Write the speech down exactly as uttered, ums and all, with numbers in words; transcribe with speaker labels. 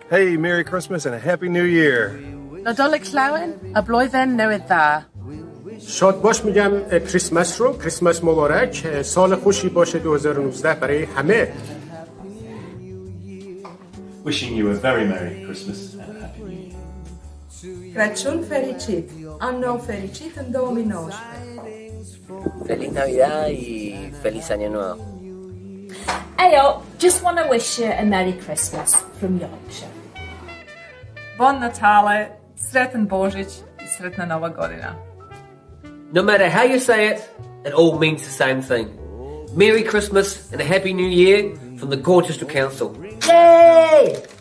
Speaker 1: Hey, Merry Christmas and a Happy New Year.
Speaker 2: Nadolig llawen, a blwyddyn newydd dda.
Speaker 3: شاد باش میگم کریسمس رو کریسمس مبارک سال خوشی باشه دو هزار و نوزده برای همه.
Speaker 4: Wishing you a very Merry Christmas and a Happy New Year.
Speaker 5: Crăciun fericit, an nou fericit în două mii nouăsprezece.
Speaker 6: Feliz Navidad y feliz Año Nuevo.
Speaker 7: Ayo, just want to wish you a Merry Christmas from Yorkshire.
Speaker 8: Bon Natale, sretan Božić i sretna Nova godina.
Speaker 6: No matter how you say it, it all means the same thing. Merry Christmas and a Happy New Year from the Gorchester Council. Yay!